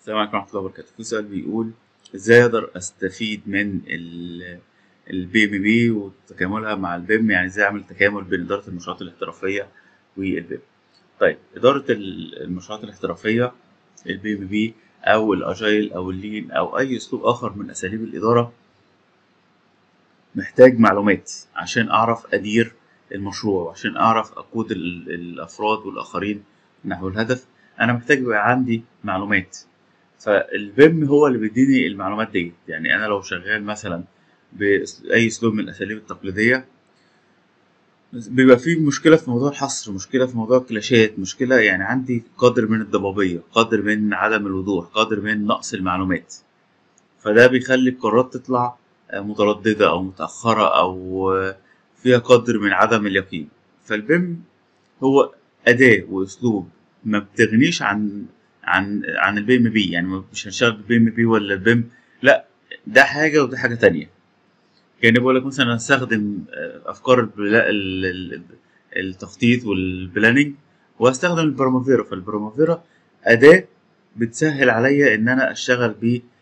السلام عليكم ورحمة الله وبركاته. في سؤال بيقول ازاي اقدر استفيد من البي ام بي وتكاملها مع البيم، يعني ازاي اعمل تكامل بين إدارة المشروعات الاحترافية والبيم. طيب، إدارة المشروعات الاحترافية، البي ام بي او الاجايل او اللين او اي اسلوب اخر من اساليب الإدارة، محتاج معلومات عشان اعرف ادير المشروع وعشان اعرف اقود الافراد والاخرين نحو الهدف. انا محتاج يبقى عندي معلومات، فالبيم هو اللي بيديني المعلومات دي. يعني انا لو شغال مثلا باي اسلوب من الاساليب التقليديه، بيبقى فيه مشكله في موضوع الحصر، مشكله في موضوع الكلاشات، مشكله يعني عندي قدر من الضبابيه، قدر من عدم الوضوح، قدر من نقص المعلومات. فده بيخلي القرارات تطلع متردده او متاخره او فيها قدر من عدم اليقين. فالبيم هو أداة وأسلوب، ما بتغنيش عن البي ام بي. يعني مش هنشتغل بالبي ام بي ولا البيم، لا، ده حاجة وده حاجة تانية. يعني بقول لك مثلا هستخدم أفكار التخطيط والبلاننج، وهستخدم البرامافيرا. فالبرامافيرا أداة بتسهل عليا إن أنا أشتغل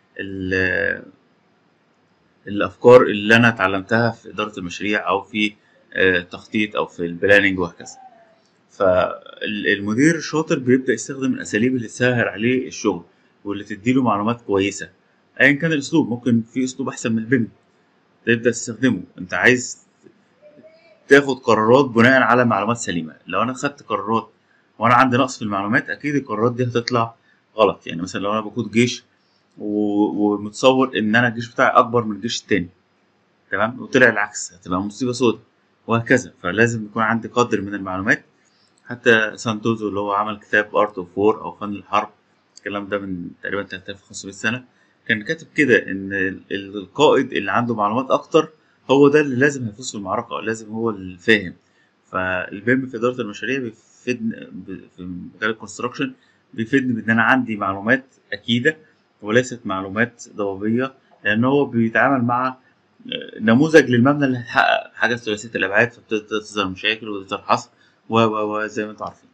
الأفكار اللي أنا اتعلمتها في إدارة المشاريع أو في التخطيط أو في البلاننج وهكذا. فالمدير الشاطر بيبدأ يستخدم الأساليب اللي تسهل عليه الشغل واللي تديله معلومات كويسة. أيا كان الأسلوب، ممكن في أسلوب أحسن من البيم تبدأ تستخدمه. أنت عايز تاخد قرارات بناء على معلومات سليمة. لو أنا خدت قرارات وأنا عندي نقص في المعلومات، أكيد القرارات دي هتطلع غلط. يعني مثلا لو أنا بقود جيش ومتصور إن أنا الجيش بتاعي أكبر من الجيش التاني، تمام، وطلع العكس، هتبقى مصيبة سودة وهكذا. فلازم يكون عندي قدر من المعلومات. حتى سانتوزو اللي هو عمل كتاب ارت اوف وور او فن الحرب، الكلام ده من تقريبا 3500 سنة، كان كاتب كده ان القائد اللي عنده معلومات اكتر هو ده اللي لازم هيفوز في المعركة، لازم هو اللي فاهم. فالبيم في إدارة المشاريع بيفيدني في مجال الكونستراكشن، بيفيدني بإن أنا عندي معلومات أكيدة وليست معلومات ضبابية، لأن هو بيتعامل مع نموذج للمبنى اللي هيتحقق حاجة ثلاثية الأبعاد، فبتظهر مشاكل وتظهر حصر و زي ما انتم عارفين.